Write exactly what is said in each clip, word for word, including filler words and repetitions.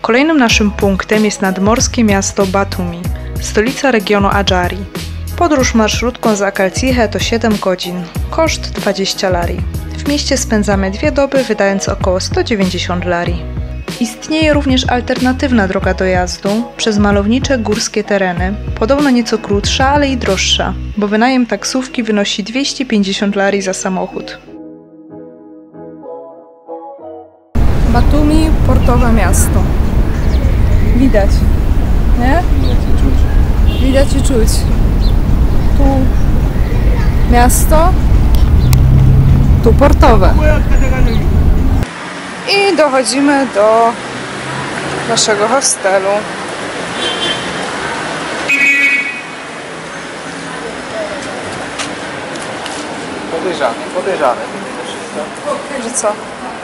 Kolejnym naszym punktem jest nadmorskie miasto Batumi, stolica regionu Adżari. Podróż marszrutką z Akalcihe to siedem godzin, koszt dwadzieścia lari. W mieście spędzamy dwie doby, wydając około sto dziewięćdziesiąt lari. Istnieje również alternatywna droga dojazdu przez malownicze górskie tereny, podobno nieco krótsza, ale i droższa, bo wynajem taksówki wynosi dwieście pięćdziesiąt lari za samochód. Batumi, portowe miasto. Widać, nie? Widać i czuć. Tu miasto, tu portowe. I dochodzimy do naszego hostelu. Podejrzane, podejrzane. Że co?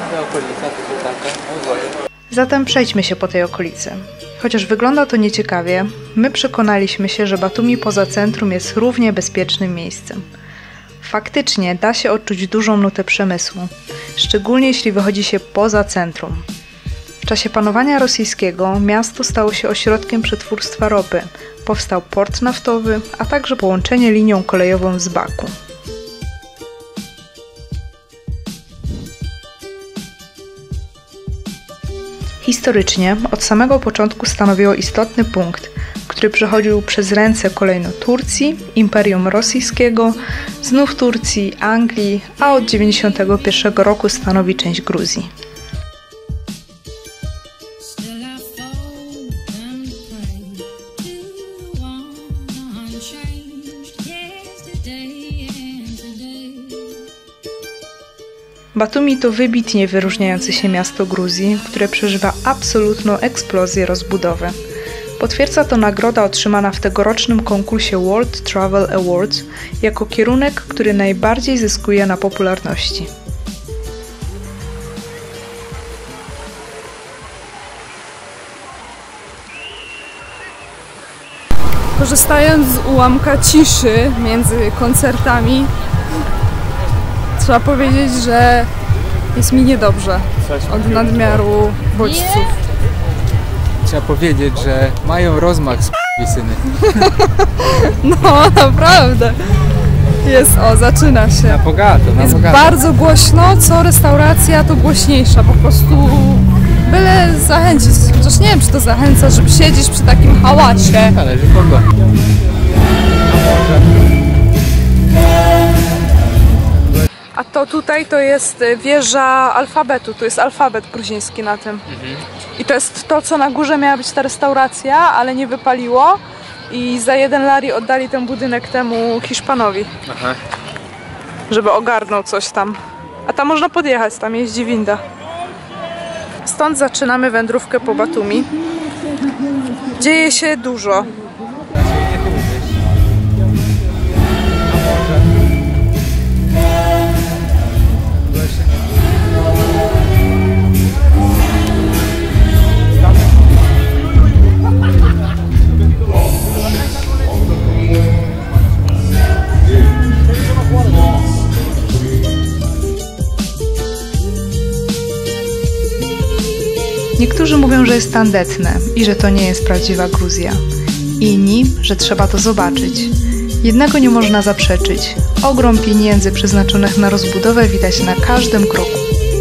Zatem przejdźmy się po tej okolicy. Chociaż wygląda to nieciekawie, my przekonaliśmy się, że Batumi poza centrum jest równie bezpiecznym miejscem. Faktycznie da się odczuć dużą nutę przemysłu, szczególnie jeśli wychodzi się poza centrum. W czasie panowania rosyjskiego miasto stało się ośrodkiem przetwórstwa ropy, powstał port naftowy, a także połączenie linią kolejową z Baku. Historycznie od samego początku stanowiło istotny punkt, który przechodził przez ręce kolejno Turcji, Imperium Rosyjskiego, znów Turcji, Anglii, a od dziewięćdziesiątego pierwszego roku stanowi część Gruzji. Batumi to wybitnie wyróżniające się miasto Gruzji, które przeżywa absolutną eksplozję rozbudowy. Potwierdza to nagroda otrzymana w tegorocznym konkursie World Travel Awards jako kierunek, który najbardziej zyskuje na popularności. Korzystając z ułamka ciszy między koncertami, trzeba powiedzieć, że jest mi niedobrze od nadmiaru bodźców. Trzeba powiedzieć, że mają rozmach s***syny. No, naprawdę. Jest, o, zaczyna się. Na bogato, na Jest bogato. bardzo głośno, co restauracja to głośniejsza, po prostu byle zachęcić. Chociaż nie wiem, czy to zachęca, żeby siedzieć przy takim hałasie. Zależy kogo. A to tutaj to jest wieża alfabetu, to jest alfabet gruziński na tym. Mhm. I to jest to, co na górze miała być ta restauracja, ale nie wypaliło i za jeden lari oddali ten budynek temu Hiszpanowi. Aha. Żeby ogarnął coś tam. A tam można podjechać, tam jeździ winda. Stąd zaczynamy wędrówkę po Batumi. Dzieje się dużo. Niektórzy mówią, że jest tandetne i że to nie jest prawdziwa Gruzja. Inni, że trzeba to zobaczyć. Jednego nie można zaprzeczyć. Ogrom pieniędzy przeznaczonych na rozbudowę widać na każdym kroku.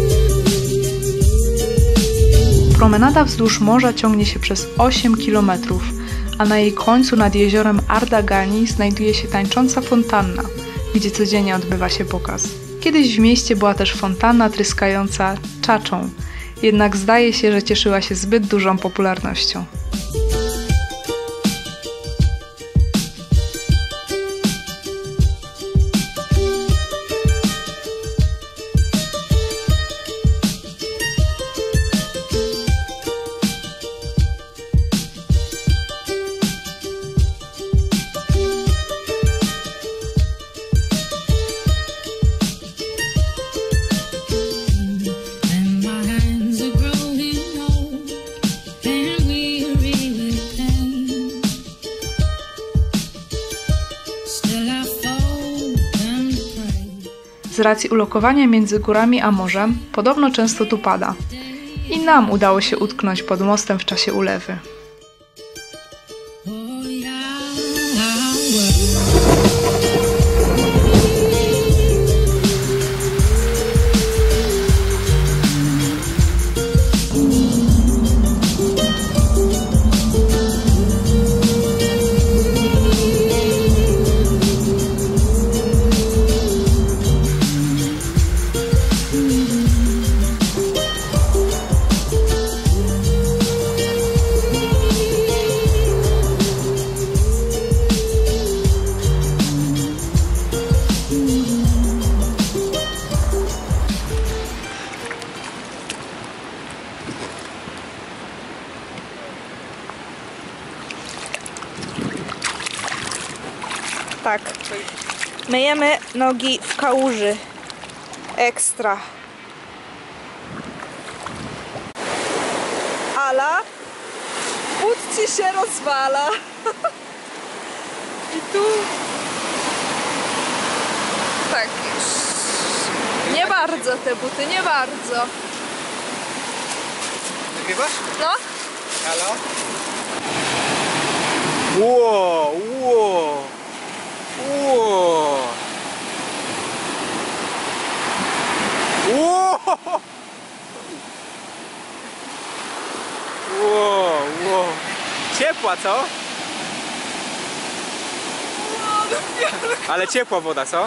Promenada wzdłuż morza ciągnie się przez osiem kilometrów, a na jej końcu nad jeziorem Ardagani znajduje się tańcząca fontanna, gdzie codziennie odbywa się pokaz. Kiedyś w mieście była też fontanna tryskająca czaczą, jednak zdaje się, że cieszyła się zbyt dużą popularnością. Z racji ulokowania między górami a morzem podobno często tu pada. Inna nam udało się utknąć pod mostem w czasie ulewy. Tak, myjemy nogi w kałuży. Ekstra. Ala, but ci się rozwala. I tu... Tak już. Nie bardzo te buty, nie bardzo. Nagrywasz? No. Halo? Ło, ło. Ło! Ło! Ło, ło! Ciepła, co? Ale ciepła woda, co?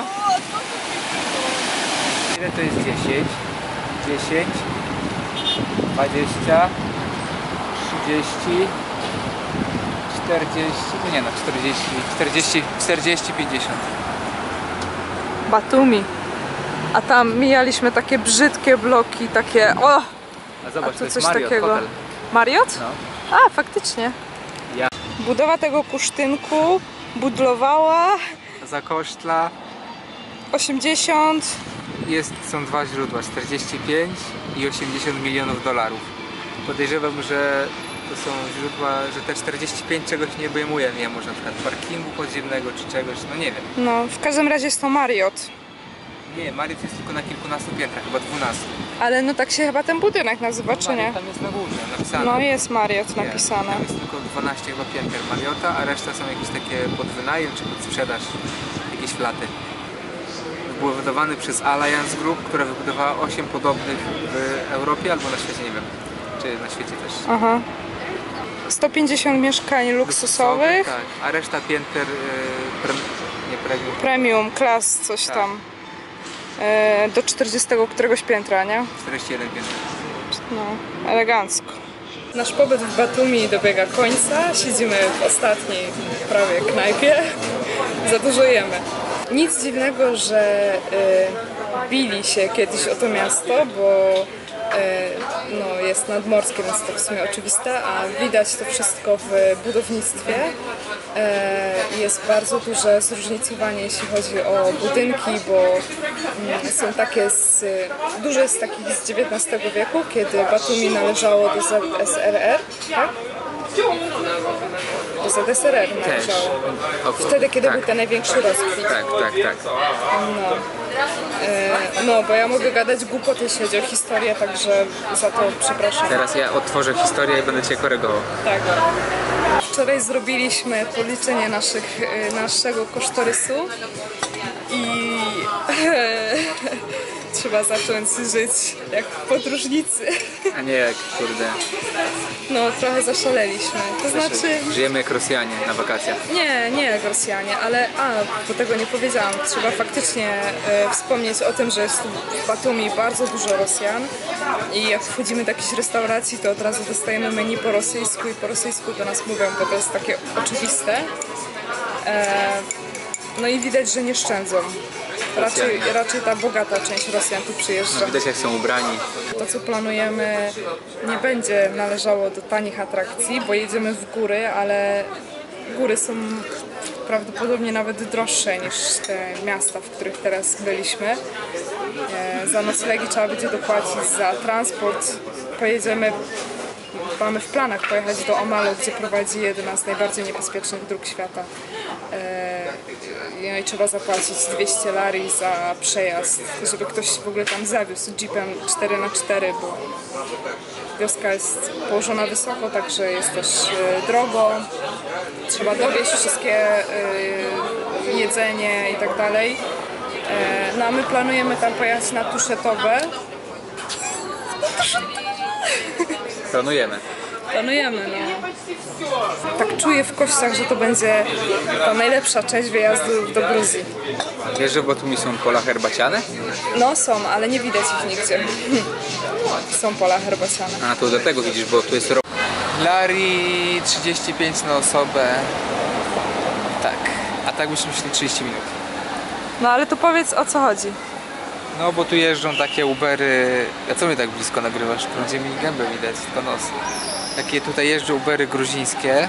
Ile to jest dziesięć? dziesięć, dwadzieścia, trzydzieści, czterdzieści, no nie no, czterdzieści, czterdzieści, czterdzieści, pięćdziesiąt. Batumi. A tam mijaliśmy takie brzydkie bloki, takie o! A zobacz, A to to jest coś Marriott takiego. Hotel. Marriott? No. A, faktycznie. Ja. Budowa tego kusztynku budowała Zakosztla. osiemdziesiąt. Jest, są dwa źródła, czterdzieści pięć i osiemdziesiąt milionów dolarów. Podejrzewam, że to są źródła, że te czterdzieści pięć czegoś nie obejmuje, nie wiem, może na przykład parkingu podziemnego czy czegoś, no nie wiem. No, w każdym razie jest to Marriott. Nie, Marriott jest tylko na kilkunastu piętrach, chyba dwunastu. Ale no tak się chyba ten budynek nazywa, czy nie? Marriott tam jest na górze napisane. No jest Marriott Nie, napisane. tam jest tylko dwanaście chyba pięter Marriotta, a reszta są jakieś takie pod wynajem czy pod sprzedaż, jakieś flaty. Był wybudowany przez Alliance Group, która wybudowała osiem podobnych w Europie albo na świecie, nie wiem, czy na świecie też. Aha. sto pięćdziesiąt mieszkań luksusowych. Tak, a reszta pięter, yy, pre, nie premium. Premium, klas, coś Tak. tam. E, do czterdziestego któregoś piętra, nie? czterdzieści jeden pięter. No, elegancko. Nasz pobyt w Batumi dobiega końca. Siedzimy w ostatniej prawie knajpie. Za dużo jemy. Nic dziwnego, że y, bili się kiedyś o to miasto, bo y, no, jest nadmorskie, więc to w sumie oczywiste, a widać to wszystko w budownictwie. Y, jest bardzo duże zróżnicowanie, jeśli chodzi o budynki, bo y, są takie z, dużo jest takich z dziewiętnastego wieku, kiedy Batumi należało do Z S R R, tak? Do Z S R R należało. Okay. Wtedy, kiedy tak. był ten największy rozkwit. Tak, tak, tak. No. E, no, bo ja mogę gadać głupoty, jeśli chodzi o historię, także za to przepraszam. Teraz ja otworzę historię i będę Cię korygował. Tak. Wczoraj zrobiliśmy policzenie naszych, naszego kosztorysu i trzeba zacząć żyć jak podróżnicy. A nie jak, kurde. No, trochę zaszaleliśmy. To znaczy... Żyjemy jak Rosjanie na wakacjach. Nie, nie jak Rosjanie, ale a, bo tego nie powiedziałam. Trzeba faktycznie e, wspomnieć o tym, że jest tu w Batumi bardzo dużo Rosjan i jak wchodzimy do jakiejś restauracji, to od razu dostajemy menu po rosyjsku i po rosyjsku do nas mówią, bo to jest takie oczywiste. E, no i widać, że nie szczędzą. Raczej, raczej ta bogata część Rosjan tu przyjeżdża. No, widać jak są ubrani. To, co planujemy, nie będzie należało do tanich atrakcji, bo jedziemy w góry, ale góry są prawdopodobnie nawet droższe niż te miasta, w których teraz byliśmy. Za noclegi trzeba będzie dopłacić, za transport pojedziemy, mamy w planach pojechać do Omalu, gdzie prowadzi jedna z najbardziej niebezpiecznych dróg świata. No i trzeba zapłacić dwieście lari za przejazd, żeby ktoś w ogóle tam zawiózł jeepem cztery na cztery, bo wioska jest położona wysoko, także jest też drogo. Trzeba dowieźć wszystkie jedzenie i tak dalej. No a my planujemy tam pojechać na Tuszetowe. Planujemy. Planujemy, no. Tak czuję w kościach, że to będzie ta najlepsza część wyjazdów do Gruzji. Wiesz, że Batumi są pola herbaciane? No są, ale nie widać ich nigdzie. Są pola herbaciane. A, to do tego widzisz, bo tu jest rok. Lari trzydzieści pięć na osobę. Tak. A tak byśmy szli trzydzieści minut. No ale to powiedz, o co chodzi. No bo tu jeżdżą takie Ubery. A co mnie tak blisko nagrywasz? Będzie mi gębę widać, tylko nos. Takie tutaj jeżdżą Ubery gruzińskie.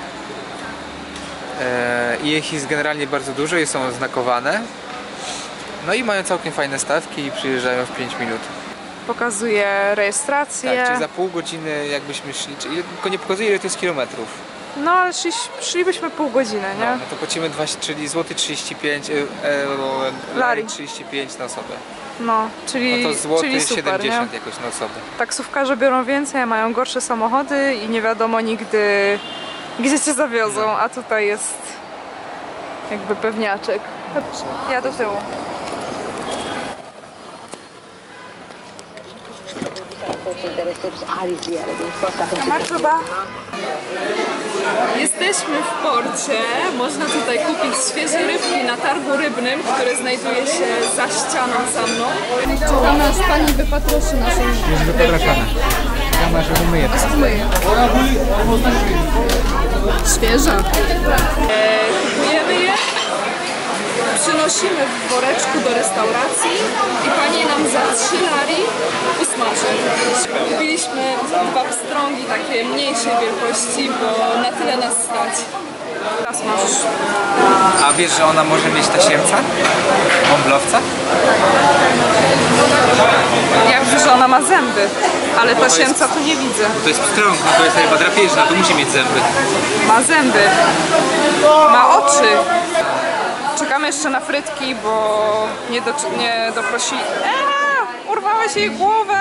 I ich jest generalnie bardzo dużo i są oznakowane. No i mają całkiem fajne stawki i przyjeżdżają w pięć minut. Pokazuje rejestrację. Tak, czyli za pół godziny jakbyśmy szli, czyli tylko nie pokazuje ile to jest kilometrów. No ale szli, szlibyśmy pół godziny, nie? No, no to płacimy dwadzieścia, czyli złoty trzydzieści pięć, euro, lari trzydzieści pięć na osobę. No, czyli, no to złoty czyli super, siedemdziesiąt nie? jakoś na osobę. Taksówkarze biorą więcej, mają gorsze samochody i nie wiadomo nigdy, gdzie cię zawiozą, a tutaj jest jakby pewniaczek. Ja do tyłu. Marczuba. Jesteśmy w porcie. Można tutaj kupić świeże rybki na targu rybnym, które znajduje się za ścianą za mną. Czekamy, aż pani wypatroszy naszą rybkę. Jest wypatroszone. Ja masz umyję. Umyję. Świeże. E, kupujemy je. Przynosimy w woreczku do restauracji i pani nam za trzy lari usmaży. Kupiliśmy dwa pstrągi takie mniejszej wielkości, bo na tyle nas stać. Teraz możesz. A wiesz, że ona może mieć tasiemca? Bąblowca? Ja wiem, że ona ma zęby, ale tasiemca tu nie widzę. To jest pstrąg, no to jest ryba drapieżna, to musi mieć zęby. Ma zęby. Ma oczy. Czekamy jeszcze na frytki, bo nie, do, nie doprosi... Eee, urwałeś jej głowę!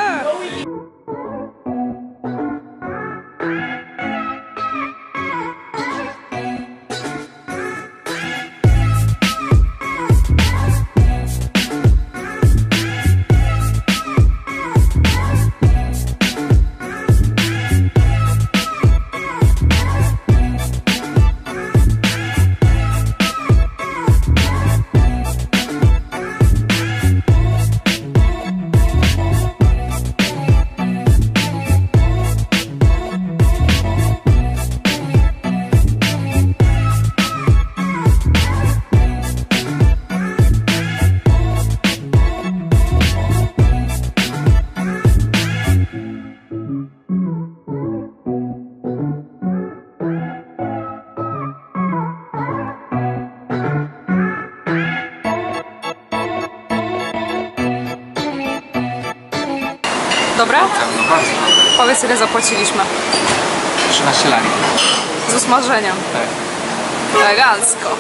Dobra? No bardzo. Powiedz, ile zapłaciliśmy. trzynaście lari. Z usmażeniem. Tak. Elegancko.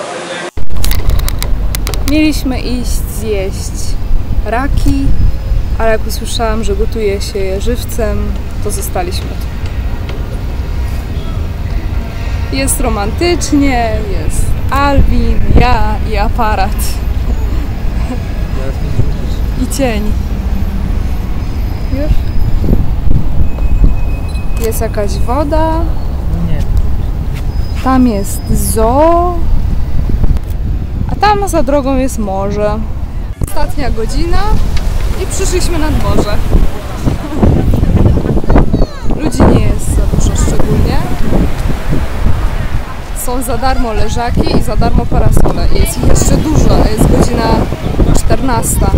Mieliśmy iść zjeść raki, ale jak usłyszałam, że gotuje się je żywcem, to zostaliśmy tu. Jest romantycznie, jest Alvin, ja i aparat. I cień. Już? Jest jakaś woda. Nie. Tam jest zoo. A tam za drogą jest morze. Ostatnia godzina i przyszliśmy nad morze. Ludzi nie jest za dużo szczególnie. Są za darmo leżaki i za darmo parasole. Jest ich jeszcze dużo, a jest godzina czternasta.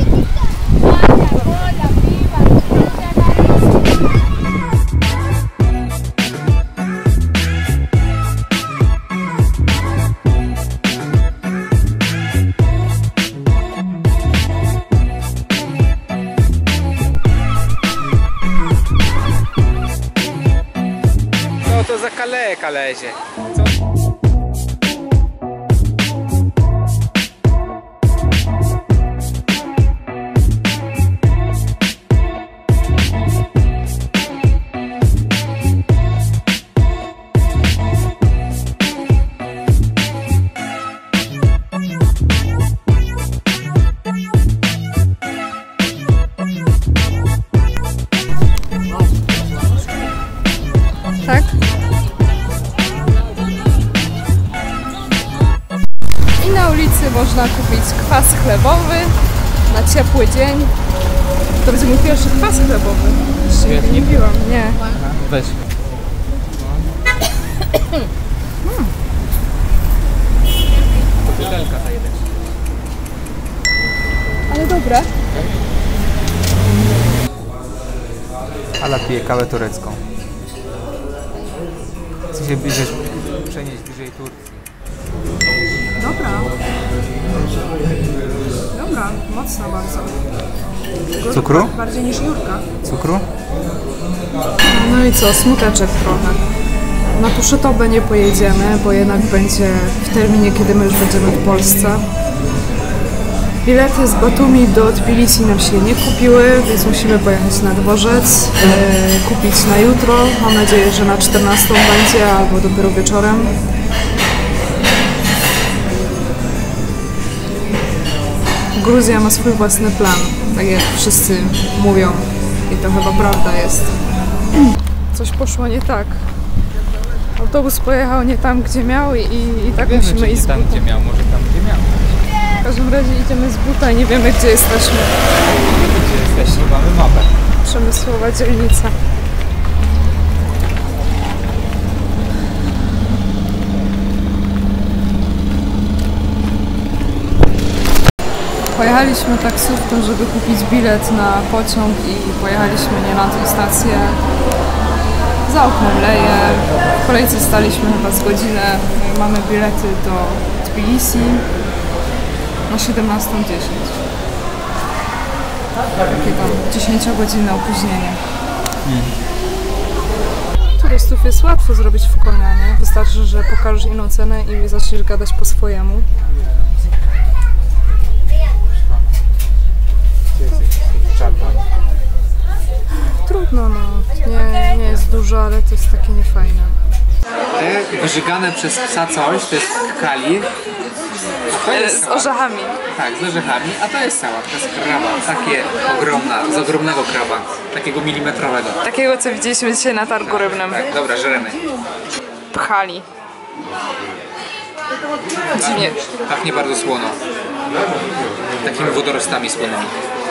No to za kaleka lezie. Co? można kupić kwas chlebowy na ciepły dzień. To będzie mój pierwszy kwas chlebowy. Jeszcze nie piłam, nie. Weź. Hmm. To butelka ta jeden. Ale dobre. Ala pije kawę turecką. Chce się bliżej, przenieść bliżej Turcji. Dobra. Dobra, mocno bardzo. Górka, Cukru? bardziej niż Jurka. Cukru? No i co, smuteczek trochę. Na Tuszetobę nie pojedziemy, bo jednak będzie w terminie, kiedy my już będziemy w Polsce. Bilety z Batumi do Tbilisi nam się nie kupiły, więc musimy pojechać na dworzec, e, kupić na jutro. Mam nadzieję, że na czternastą będzie, albo dopiero wieczorem. Gruzja ma swój własny plan, tak jak wszyscy mówią i to chyba prawda jest. Coś poszło nie tak. Autobus pojechał nie tam, gdzie miał i, i tak Wiemy, musimy czy iść z nie tam, buta. gdzie miał, może tam, gdzie miał. W każdym razie idziemy z buta i nie wiemy, gdzie jesteśmy. Gdzie jesteśmy? Mamy mapę. Przemysłowa dzielnica. Pojechaliśmy taksówką, żeby kupić bilet na pociąg i pojechaliśmy nie na tę stację. Za oknem leje. W kolejce staliśmy chyba z godzinę. Mamy bilety do Tbilisi na siedemnastą dziesięć. Takie tam dziesięciogodzinne opóźnienie. Hmm. Turystów jest łatwo zrobić w konia, nie? Wystarczy, że pokażesz inną cenę i zaczniesz gadać po swojemu. Trudno, no. Nie, nie jest dużo, ale to jest takie niefajne. Te wyżygane przez psa coś, to jest kali. To jest Z orzechami. Tak, z orzechami, a to jest sałat, to jest kraba, takie ogromna, z ogromnego kraba, takiego milimetrowego. Takiego, co widzieliśmy dzisiaj na targu rybnym. Tak, dobra, żremy. Pchali. Dziwnie. Pachnie bardzo słono. Takimi wodorostami słonymi.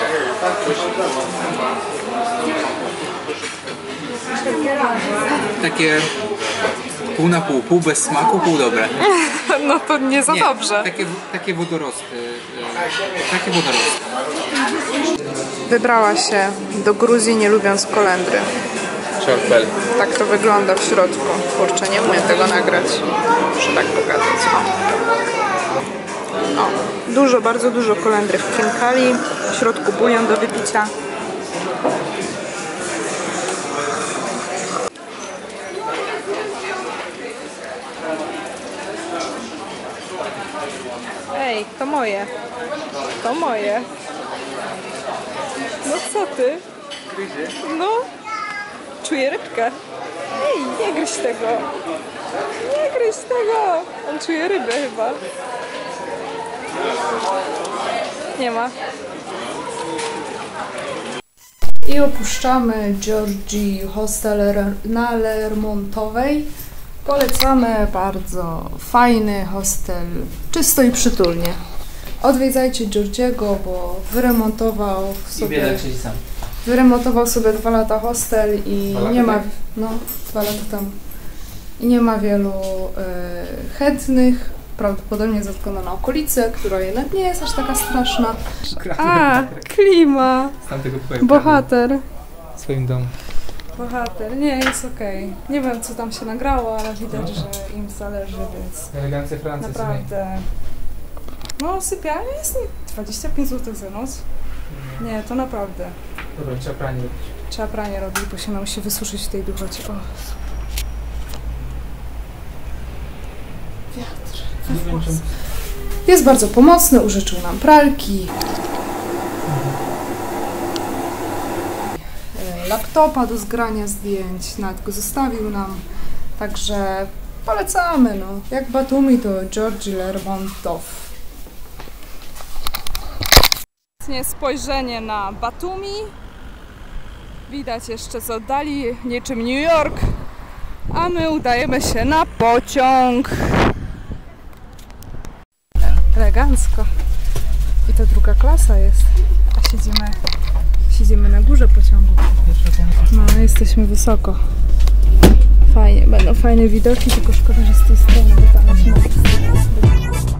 Takie pół na pół, pół bez smaku, pół dobre. No to nie za Nie, dobrze. Takie, takie wodorosty. Takie wodorosty. Wybrała się do Gruzji, nie lubiąc kolendry. Czorpel. Tak to wygląda w środku. Kurczę, nie umiem tego nagrać. Muszę tak pokazać. O, dużo, bardzo dużo kolendry w khinkali. W środku bulion do wypicia. Ej, to moje. To moje. No co ty? No, czuję rybkę. Ej, nie gryź tego. Nie gryź tego. On czuje rybę chyba. Nie ma. I opuszczamy Georgii Hostel na Lermontowej. Polecamy, bardzo fajny hostel, czysto i przytulnie. Odwiedzajcie Georgiego, bo wyremontował sobie, wyremontował sobie dwa lata hostel i nie ma, no, dwa lata temu. I nie ma wielu y, chętnych, prawdopodobnie ze względu na okolicę, która jednak nie jest aż taka straszna. A, klima, bohater. W swoim domu. Bohater, nie, jest okej. Okay. Nie wiem, co tam się nagrało, ale widać, że im zależy, więc Elegancja Francji. naprawdę. No, sypialnia jest dwadzieścia pięć złotych za noc. Nie, to naprawdę. Dobra, trzeba pranie robić. Trzeba pranie robić, bo się nam musi wysuszyć w tej duchocie. O. Wiatr we włosach. Jest bardzo pomocny, użyczył nam pralki. Laptopa do zgrania zdjęć, nawet go zostawił nam, także polecamy, no. Jak Batumi, to Georgi Lermontow. Spojrzenie na Batumi, widać jeszcze z oddali niczym New York, a my udajemy się na pociąg. Elegancko. elegancko. I to druga klasa jest. A siedzimy, siedzimy na górze pociągu. No, jesteśmy wysoko. Fajnie, będą fajne widoki, tylko szkoda, że z tej strony, bo tam jest